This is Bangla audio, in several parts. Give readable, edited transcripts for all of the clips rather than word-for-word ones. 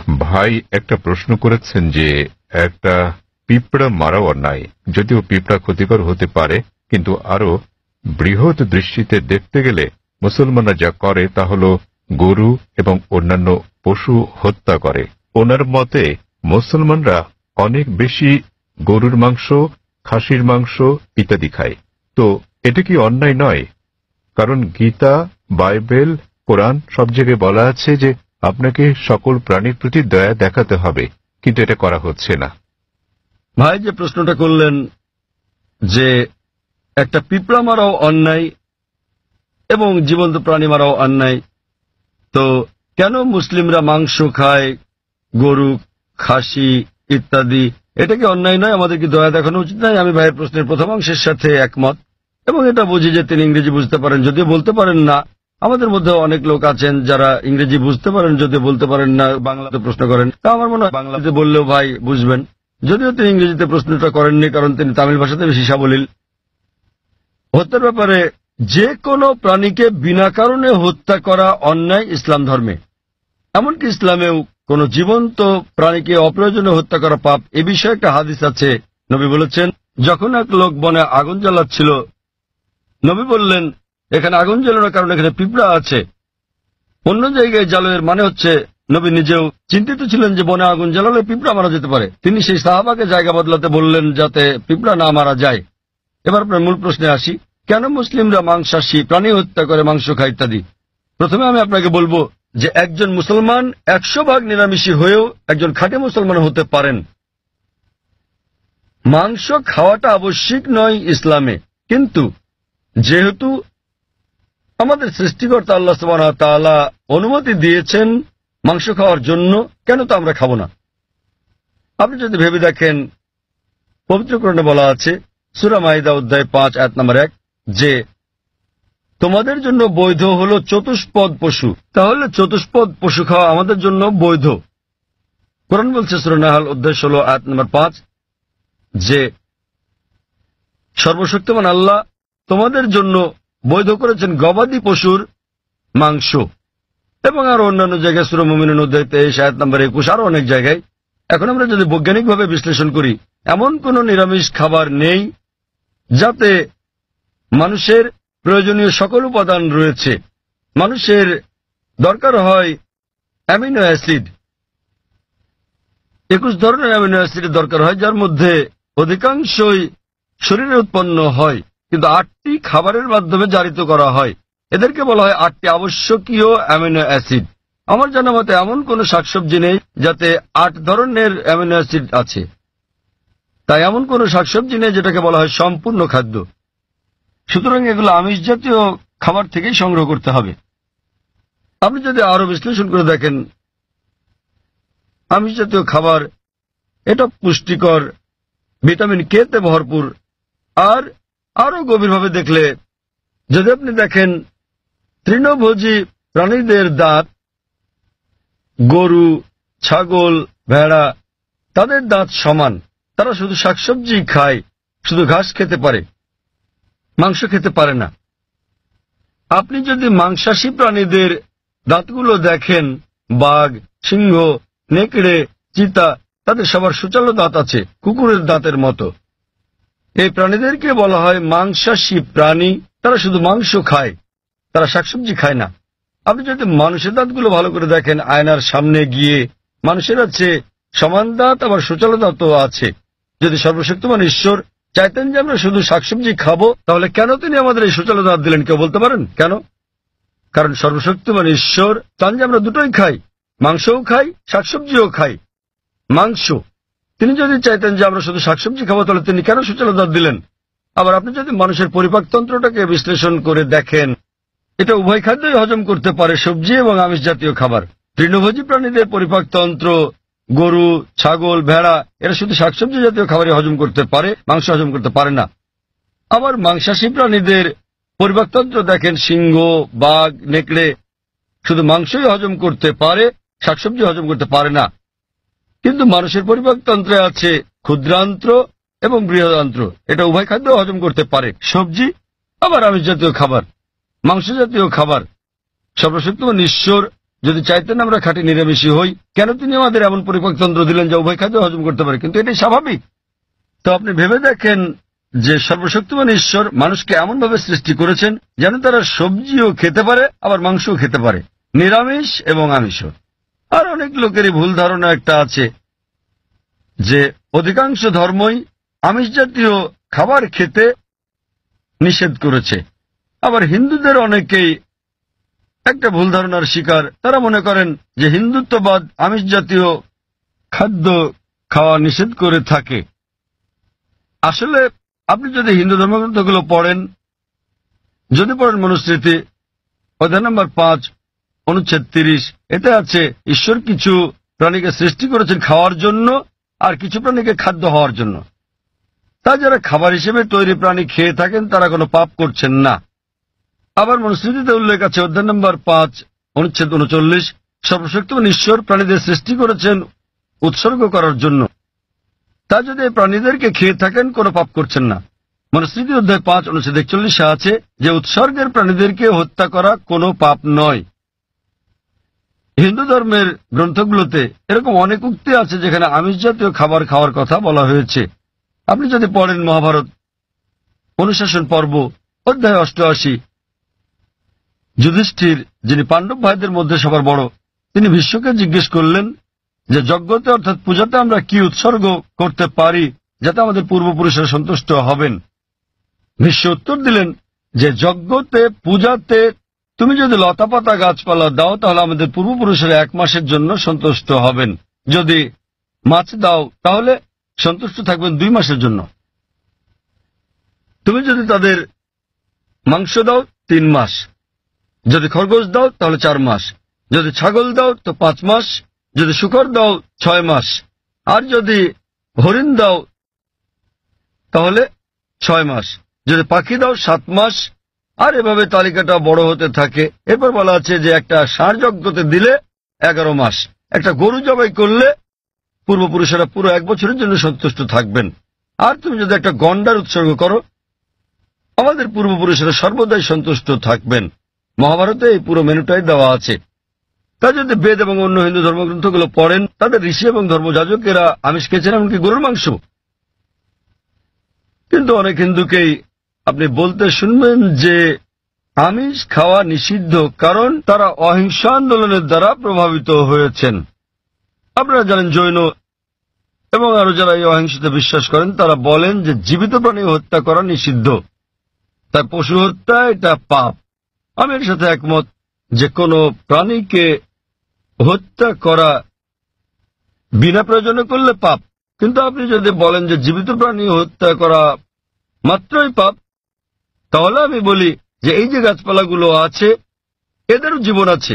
ভাই একটা প্রশ্ন করেছেন যে একটা পিঁপড়া মারাও অন্যায়, যদিও পিঁপড়া ক্ষতিকর হতে পারে, কিন্তু আরো বৃহৎ দৃষ্টিতে দেখতে গেলে মুসলমানরা যা করে তা হল গরু এবং অন্যান্য পশু হত্যা করে। ওনার মতে মুসলমানরা অনেক বেশি গরুর মাংস, খাসির মাংস ইত্যাদি খায়। তো এটা কি অন্যায় নয়? কারণ গীতা, বাইবেল, কোরআন সব জায়গায় বলা আছে যে আপনাকে সকল প্রাণীর প্রতি দয়া দেখাতে হবে, কিন্তু এটা করা হচ্ছে না। ভাই যে প্রশ্নটা করলেন যে একটা পিঁপড়া মারাও অন্যায় এবং জীবন্ত প্রাণী মারাও অন্যায়, তো কেন মুসলিমরা মাংস খায়, গরু, খাসি ইত্যাদি? এটা কি অন্যায় নয়? আমাদের কি দয়া দেখানো উচিত নয়? আমি ভাইয়ের প্রশ্নের প্রথম অংশের সাথে একমত এবং এটা বুঝি যে তিনি ইংরেজি বুঝতে পারেন, যদিও বলতে পারেন না। আমাদের মধ্যে অনেক লোক আছেন যারা ইংরেজি বুঝতে পারেন, যদিও বলতে পারেন না, বাংলাতে প্রশ্ন করেন। তা আমার মনে হয় বাংলাতে বললেও ভাই বুঝবেন, যদিও তিনি ইংরেজিতে প্রশ্নটা করেননি, কারণ তিনি তামিল ভাষাতে বেশি সাবলীল। হত্যার ব্যাপারে যে কোনো প্রাণীকে বিনা কারণে হত্যা করা অন্যায় ইসলাম ধর্মে। এমনকি ইসলামেও কোন জীবন্ত প্রাণীকে অপ্রয়োজনে হত্যা করা পাপ। এ বিষয়ে একটা হাদিস আছে। নবী বলেছেন, যখন এক লোক বনে আগুন জ্বালাচ্ছিল, নবী বললেন, এখানে আগুন জ্বালানোর কারণে এখানে পিঁপড়া আছে। অন্য জায়গায় জ্বালানোর মানে হচ্ছে নবী নিজেও চিন্তিত ছিলেন যে বনে আগুন জ্বালালে পিঁপড়া মারা যেতে পারে। তিনি সেই সাহাবাকে জায়গা বদলাতে বললেন যাতে পিঁপড়া না মারা যায়। এবার আপনার মূল প্রশ্নে আসি, কেন মুসলিমরা মাংসাশী প্রাণী হত্যা করে, মাংস খায় ইত্যাদি? প্রথমে আমি আপনাকে বলবো যে একজন মুসলমান 100% নিরামিষী হয়েও একজন খাঁটি মুসলমান হতে পারেন। মাংস খাওয়াটা আবশ্যিক নয় ইসলামে, কিন্তু যেহেতু আমাদের সৃষ্টিকর্তা আল্লাহ সুবহানাহু ওয়া তাআলা অনুমতি দিয়েছেন মাংস খাওয়ার জন্য, কেন তো আমরা খাবো না? আপনি যদি ভেবে দেখেন, পবিত্র কোরআনে বলা আছে সূরা মাইদা অধ্যায় 5 আয়াত নম্বর 1 যে তোমাদের জন্য বৈধ হলো চতুষ্পদ পশু। তাহলে চতুষ্পদ পশু খাওয়া আমাদের জন্য বৈধ। কোরআন বলছে সূরা নাহল অধ্যায় 16 আয়াত নম্বর 5 যে সর্বশক্তিমান আল্লাহ তোমাদের জন্য বৈধ করেছেন গবাদি পশুর মাংস। এবং আরো অন্যান্য জায়গায় সূরা মুমিনুন অধ্যায় 23 আয়াত নম্বর 21, আরো অনেক জায়গায়। এখন আমরা যদি বৈজ্ঞানিকভাবে বিশ্লেষণ করি, এমন কোন নিরামিষ খাবার নেই যাতে মানুষের প্রয়োজনীয় সকল উপাদান রয়েছে। মানুষের দরকার হয় অ্যামিনো অ্যাসিড, 21 ধরনের অ্যামিনো অ্যাসিডের দরকার হয়, যার মধ্যে অধিকাংশই শরীরে উৎপন্ন হয়, কিন্তু 8টি খাবারের মাধ্যমে জারিত করা হয়। এদেরকে বলা হয় 8টি আবশ্যকীয় অ্যামিনো অ্যাসিড। আমার জানা মতে এমন কোন শাকসবজি নেই যাতে 8 ধরনের অ্যামিনো অ্যাসিড আছে। তাই এমন কোন শাকসবজি নেই যেটাকে বলা হয় সম্পূর্ণ খাদ্য। সুতরাং এগুলো আমিষ জাতীয় খাবার থেকেই সংগ্রহ করতে হবে। আপনি যদি আরো বিশ্লেষণ করে দেখেন, আমিষ জাতীয় খাবার এটা পুষ্টিকর, ভিটামিন কে তে ভরপুর। আর আরো গভীরভাবে দেখলে যদি আপনি দেখেন তৃণভোজী প্রাণীদের দাঁত, গরু, ছাগল, ভেড়া, তাদের দাঁত সমান। তারা শুধু শাকসবজি খায়, শুধু ঘাস খেতে পারে, মাংস খেতে পারে না। আপনি যদি মাংসাশী প্রাণীদের দাঁতগুলো দেখেন, বাঘ, সিংহ, নেকড়ে, চিতা, তাদের সবার সুচালো দাঁত আছে, কুকুরের দাঁতের মতো। এই প্রাণীদেরকে বলা হয় মাংসাশী প্রাণী। তারা শুধু মাংস খায়, তারা শাকসবজি খায় না। আপনি যদি মানুষের দাঁতগুলো ভালো করে দেখেন, আয়নার সামনে গিয়ে, মানুষের আছে সমান দাঁত, আবার সুচালো দাঁতও আছে। যদি সর্বশক্তিমান ঈশ্বর চাইতেন যে আমরা শুধু শাকসবজি খাবো, তাহলে কেন তিনি আমাদের এই সুচালো দাঁত দিলেন? কেউ বলতে পারেন কেন? কারণ সর্বশক্তিমান ঈশ্বর চান যে আমরা দুটোই খাই, মাংসও খাই, শাকসবজিও খাই। মাংস, তিনি যদি চাইতেন যে আমরা শুধু শাকসবজি খাবো, তাহলে তিনি কেন সুচালো দাঁত দিলেন? আবার আপনি যদি মানুষের পরিপাকতন্ত্রটাকে বিশ্লেষণ করে দেখেন, এটা উভয় খাদ্যই হজম করতে পারে, সবজি এবং আমিষ জাতীয় খাবার। তৃণভোজী প্রাণীদের পরিপাকতন্ত্র, গরু, ছাগল, ভেড়া, এরা শুধু শাকসবজি জাতীয় খাবারই হজম করতে পারে, মাংস হজম করতে পারে না। আবার মাংসাশী প্রাণীদের পরিপাকতন্ত্র দেখেন, সিংহ, বাঘ, নেকড়ে শুধু মাংসই হজম করতে পারে, শাকসবজি হজম করতে পারে না। কিন্তু মানুষের পরিপাকতন্ত্রে আছে ক্ষুদ্রান্ত্র এবং বৃহদান্ত্র, এটা উভয় খাদ্য হজম করতে পারে, সবজি আবার আমিষ জাতীয় খাবার, মাংস জাতীয় খাবার। সর্বশক্তিমান ঈশ্বর যদি চাইতেন আমরা খাঁটি নিরামিষী হই, কেন তিনি আমাদের এমন পরিপাকতন্ত্র দিলেন যে উভয় খাদ্য হজম করতে পারে? কিন্তু এটাই স্বাভাবিক। তো আপনি ভেবে দেখেন যে সর্বশক্তিমান ঈশ্বর মানুষকে এমনভাবে সৃষ্টি করেছেন যেন তারা সবজিও খেতে পারে, আবার মাংসও খেতে পারে, নিরামিষ এবং আমিষও। আর অনেক লোকেরই ভুল ধারণা একটা আছে যে অধিকাংশ ধর্মই আমিষ জাতীয় খাবার খেতে নিষেধ করেছে। আবার হিন্দুদের অনেকেই একটা ভুল ধারণার শিকার। তারা মনে করেন যে হিন্দুত্ববাদ আমিষ জাতীয় খাদ্য খাওয়া নিষেধ করে থাকে। আসলে আপনি যদি হিন্দু ধর্মগ্রন্থগুলো পড়েন, যদি পড়েন মনুস্মৃতি অধ্যায় নম্বর 5 অনুচ্ছেদ 30, এতে আছে ঈশ্বর কিছু প্রাণীকে সৃষ্টি করেছেন খাওয়ার জন্য আর কিছু প্রাণীকে খাদ্য হওয়ার জন্য। তা যারা খাবার হিসেবে তৈরি প্রাণী খেয়ে থাকেন তারা কোনো পাপ করছেন না। আবার মনুস্মৃতিতে উল্লেখ আছে অধ্যায় নম্বর 5 অনুচ্ছেদ 39, সর্বশক্তিমান ঈশ্বর প্রাণীদের সৃষ্টি করেছেন উৎসর্গ করার জন্য। তা যদি এই প্রাণীদেরকে খেয়ে থাকেন কোনো পাপ করছেন না। মনুস্মৃতি অধ্যায় 5 অনুচ্ছেদ 41 আছে যে উৎসর্গের প্রাণীদেরকে হত্যা করা কোনো পাপ নয়। হিন্দু ধর্মের গ্রন্থগুলোতে এরকম অনেক উক্তি আছে যেখানে আমিষ জাতীয় খাবার খাওয়ার কথা বলা হয়েছে। আপনি যদি পড়েন মহাভারত অনুশাসন পর্ব অধ্যায় 88, যুধিষ্ঠির, যিনি পাণ্ডব ভাইদের মধ্যে সবার বড়, তিনি ভীষ্মকে জিজ্ঞেস করলেন যে যজ্ঞতে অর্থাৎ পূজাতে আমরা কি উৎসর্গ করতে পারি যাতে আমাদের পূর্বপুরুষেরা সন্তুষ্ট হবেন। ভীষ্ম উত্তর দিলেন যে যজ্ঞতে পূজাতে তুমি যদি লতাপাতা গাছপালা দাও তাহলে আমাদের পূর্বপুরুষেরা 1 মাসের জন্য সন্তুষ্ট হবেন। যদি মাছ দাও তাহলে সন্তুষ্ট থাকবেন 2 মাসের জন্য। তুমি যদি তাদের মাংস দাও 3 মাস, যদি খরগোশ দাও তাহলে 4 মাস, যদি ছাগল দাও তো 5 মাস, যদি শূকর দাও 6 মাস, আর যদি হরিণ দাও তাহলে 6 মাস, যদি পাখি দাও 7 মাস। আর এভাবে তালিকাটা বড় হতে থাকে। এরপর বলা আছে যে একটা ষাঁড় যজ্ঞতে দিলে 11 মাস, একটা গরু জবাই করলে পূর্বপুরুষেরা পুরো 1 বছরের জন্য সন্তুষ্ট থাকবেন। আর তুমি যদি একটা গন্ডার উৎসর্গ করো আমাদের পূর্বপুরুষেরা সর্বদাই সন্তুষ্ট থাকবেন। মহাভারতে এই পুরো মেনুটাই দেওয়া আছে। তা যদি বেদ এবং অন্য হিন্দু ধর্মগ্রন্থগুলো পড়েন তাদের ঋষি এবং ধর্মযাজকেরা আমিষ খেয়েছেন, এমনকি গরুর মাংস। কিন্তু অনেক হিন্দুকেই আপনি বলতে শুনবেন যে আমিষ খাওয়া নিষিদ্ধ, কারণ তারা অহিংসা আন্দোলনের দ্বারা প্রভাবিত হয়েছেন। আপনারা জানেন জৈন এবং আরো যারা এই অহিংসাতে বিশ্বাস করেন তারা বলেন যে জীবিত প্রাণী হত্যা করা নিষিদ্ধ, তাই পশু হত্যা এটা পাপ। আমি এর সাথে একমত যে কোনো প্রাণীকে হত্যা করা বিনা প্রয়োজনে করলে পাপ। কিন্তু আপনি যদি বলেন যে জীবিত প্রাণী হত্যা করা মাত্রই পাপ, তাহলে আমি বলি যে এই যে গাছপালাগুলো আছে এদেরও জীবন আছে।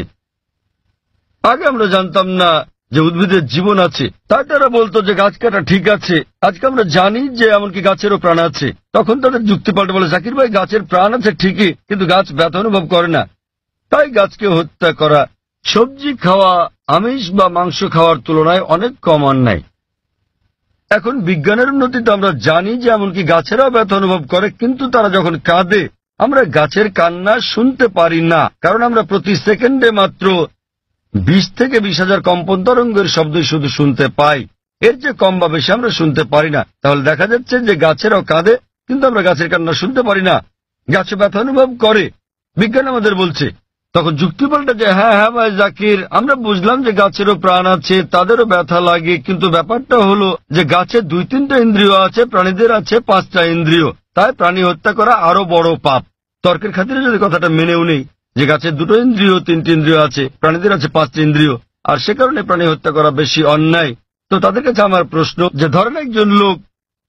আগে আমরা জানতাম না যে উদ্ভিদের জীবন আছে, তাই তারা বলতো যে গাছ কাটা ঠিক আছে। আজকে আমরা জানি যে এমনকি গাছেরও প্রাণ আছে। তখন তাদের যুক্তি পাল্টে বলে, জাকির ভাই গাছের প্রাণ আছে ঠিকই, কিন্তু গাছ ব্যথা অনুভব করে না, তাই গাছকে হত্যা করা। সবজি খাওয়া আমিষ বা মাংস খাওয়ার তুলনায় অনেক কম অন্যায়। এখন বিজ্ঞানের উন্নতিতে আমরা জানি যে এমনকি গাছেরাও ব্যথা অনুভব করে, কিন্তু তারা যখন কাঁদে আমরা গাছের কান্না শুনতে পারি না, কারণ আমরা প্রতি সেকেন্ডে মাত্র 20 থেকে 20,000 কম্পন তরঙ্গের শব্দ শুধু শুনতে পাই। এর চেয়ে কম বা বেশি আমরা শুনতে পারি না। তাহলে দেখা যাচ্ছে যে গাছেরাও কাঁদে, কিন্তু আমরা গাছের কান্না শুনতে পারি না। গাছে ব্যথা অনুভব করে, বিজ্ঞান আমাদের বলছে। তখন যুক্তি পাল্টা যে হ্যাঁ ভাই জাকির, আমরা বুঝলাম যে গাছেরও প্রাণ আছে, তাদেরও ব্যথা লাগে, কিন্তু ব্যাপারটা হলো যে গাছের 2-3টা ইন্দ্রিয় আছে, প্রাণীদের আছে 5টা ইন্দ্রিয়, তাই প্রাণী হত্যা করা আরো বড় পাপ। তর্কের খাতিরে যদি কথাটা মেনেও নেই যে গাছের 2টো ইন্দ্রিয় 3টি ইন্দ্রিয় আছে, প্রাণীদের আছে 5টি ইন্দ্রিয়, আর সে কারণে প্রাণী হত্যা করা বেশি অন্যায়। তো তাদের কাছে আমার প্রশ্ন যে ধরেন একজন লোক,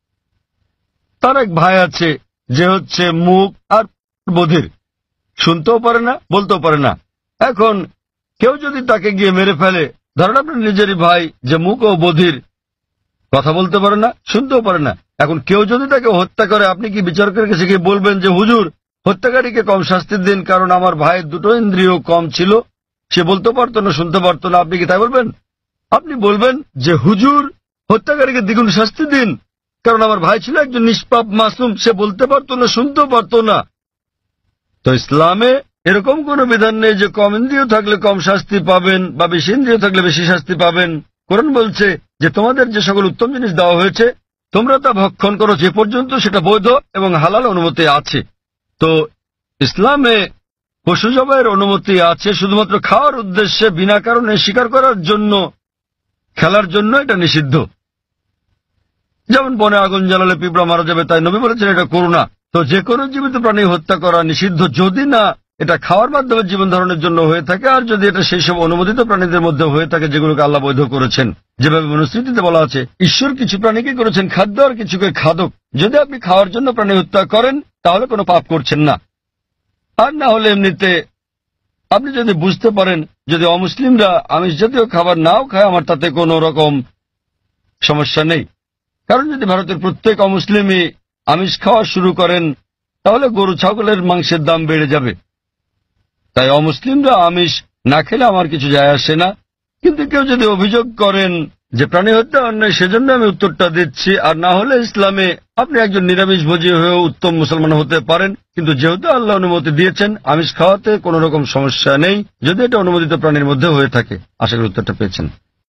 তার এক ভাই আছে যে হচ্ছে মুখ আর বধির, শুনতেও পারে না বলতেও পারে না। এখন কেউ যদি তাকে গিয়ে মেরে ফেলে, ধরেন আপনার নিজেরই ভাই যে মুখ ও বধির, কথা বলতে পারে না শুনতেও পারে না, এখন কেউ যদি তাকে হত্যা করে আপনি কি বিচারকের কাছে গিয়ে বলবেন যে হুজুর হত্যাকারীকে কম শাস্তি দিন, কারণ আমার ভাইয়ের 2টো ইন্দ্রিয় কম ছিল, সে বলতে পারতো না শুনতে পারতো না? আপনি কি তাই বলবেন? আপনি বলবেন যে হুজুর হত্যাকারীকে দ্বিগুণ শাস্তি দিন, কারণ আমার ভাই ছিল একজন নিষ্পাপ মাসুম, সে বলতে পারতো না শুনতেও পারতো না। তো ইসলামে এরকম কোনো বিধান নেই যে কম ইন্দ্রিয় থাকলে কম শাস্তি পাবেন বা বেশি ইন্দ্রিয় থাকলে বেশি শাস্তি পাবেন। কোরআন বলছে যে তোমাদের যে সকল উত্তম জিনিস দেওয়া হয়েছে তোমরা তা ভক্ষণ করো যে পর্যন্ত সেটা বৈধ এবং হালাল অনুমতি আছে। তো ইসলামে পশু জবাইয়ের অনুমতি আছে, শুধুমাত্র খাওয়ার উদ্দেশ্যে বিনা কারণে শিকার করার জন্য, খেলার জন্য এটা নিষিদ্ধ। যেমন বনে আগুন জ্বালালে পিঁপড়া মারা যাবে, তাই নবী বলেছেন এটা করো না। তো যে কোনো জীবিত প্রাণী হত্যা করা নিষিদ্ধ, যদি না এটা খাওয়ার মাধ্যমে জীবন ধারণের জন্য হয়ে থাকে, আর যদি এটা সেই সব অনুমোদিত প্রাণীদের মধ্যে হয়ে থাকে যেগুলোকে আল্লাহ বৈধ করেছেন। যেভাবে মনুস্মৃতিতে বলা আছে, ঈশ্বর কিছু প্রাণীকে করেছেন খাদ্য আর কিছুকে খাদক। যদি আপনি খাওয়ার জন্য প্রাণী হত্যা করেন তাহলে কোনো পাপ করছেন না। আর না হলে এমনিতে আপনি যদি বুঝতে পারেন যদি অমুসলিমরা আমিষ জাতীয় খাবার নাও খায় আমার তাতে কোনো রকম সমস্যা নেই। কারণ যদি ভারতের প্রত্যেক অমুসলিমই আমিষ খাওয়া শুরু করেন তাহলে গরু ছাগলের মাংসের দাম বেড়ে যাবে। তাই অমুসলিমরা আমিষ না খেলে আমার কিছু যায় আসে না। কিন্তু কেউ যদি অভিযোগ করেন যে প্রাণী হত্যা অন্যায়, সেজন্য আমি উত্তরটা দিচ্ছি। আর না হলে ইসলামে আপনি একজন নিরামিষভোজী হয়েও উত্তম মুসলমান হতে পারেন, কিন্তু যেহেতু আল্লাহ অনুমতি দিয়েছেন আমিষ খাওয়াতে কোনো রকম সমস্যা নেই যদি এটা অনুমোদিত প্রাণীর মধ্যে হয়ে থাকে। আশা করি উত্তরটা পেয়েছেন।